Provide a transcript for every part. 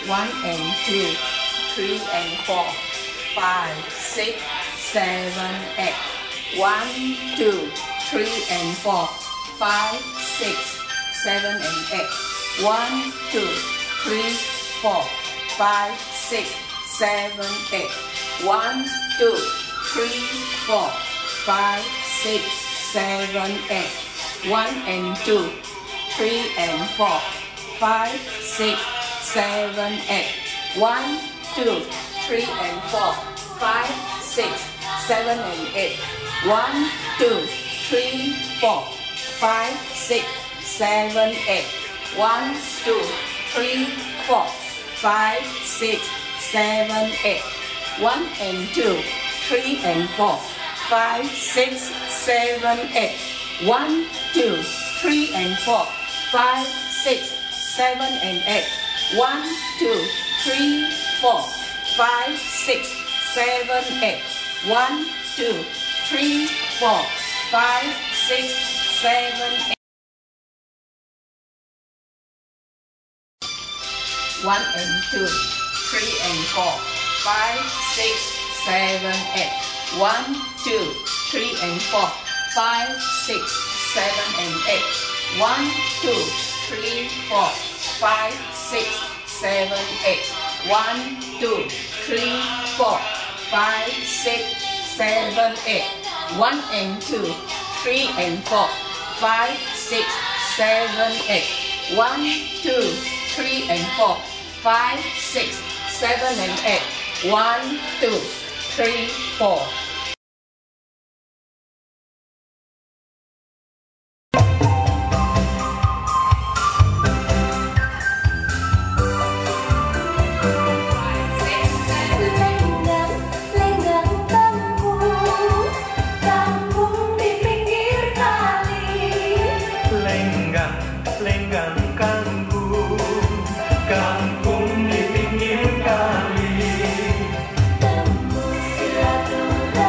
1 and 2, 3 and 4, 5, 6, 7, 8. 1, 2, 3 and 4, 5, 6, 7 and 8. 1, 2, 3, 4, 5, 6, 7, 8. 1, 2, 3, 4, 5, 6, 7, 8. 1 and 2, 3 and 4, 5, 6, 7, 8. 1, 2, 3 and 4, 5, 6, 7 and 8. 1, 2, 3, 4, 5, 6, 7, 8. 1, 2, 3, 4, 5, 6, 7, 8. 1 and 2, 3 and 4, 5, 6, 7, 8. 1, 2, 3 and 4, 5, 6, 7 and 8. 1, 2, 3, 4, 5, 6, 7, 8. 1, 2, 3, 4, 5, 6, 7, 8. 1 and 2, 3 and 4, 5, 6, 7, 8. 1, 2, 3 and 4, 5, 6, 7 and 8. 1, 2, 3, 4, 5, 6, 7, 8. 1, 2, 3, 4, 5, 6, 7, 8. 1 and 2, 3 and 4, 5, 6, 7, 8. 1, 2, 3 and 4, 5, 6, 7 and 8. 1, 2, 3, 4. Kampung di pinggir kali. Tembus silaturahmi.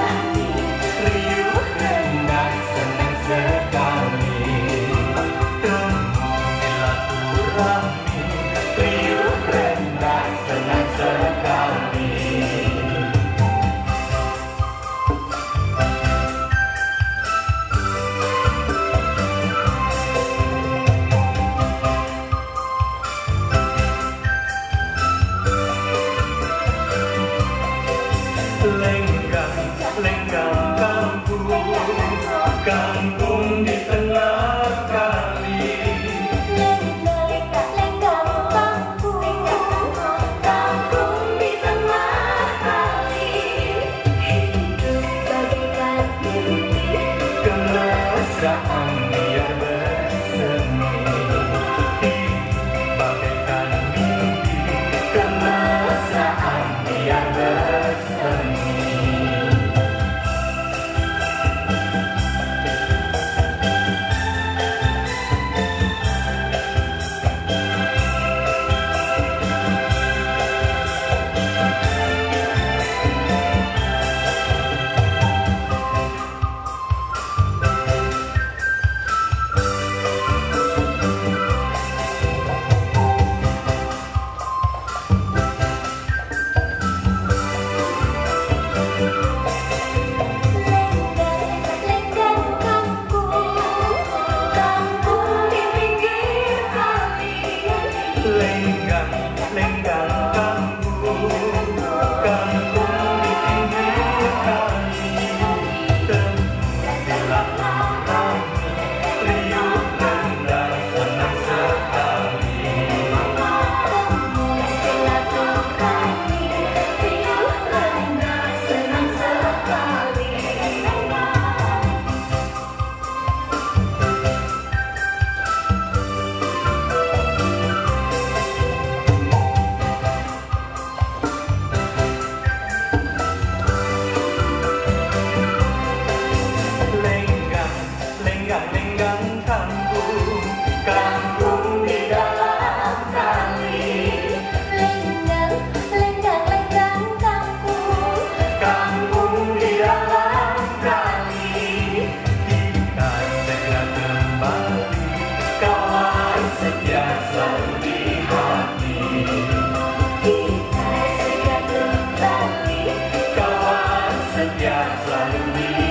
Bye.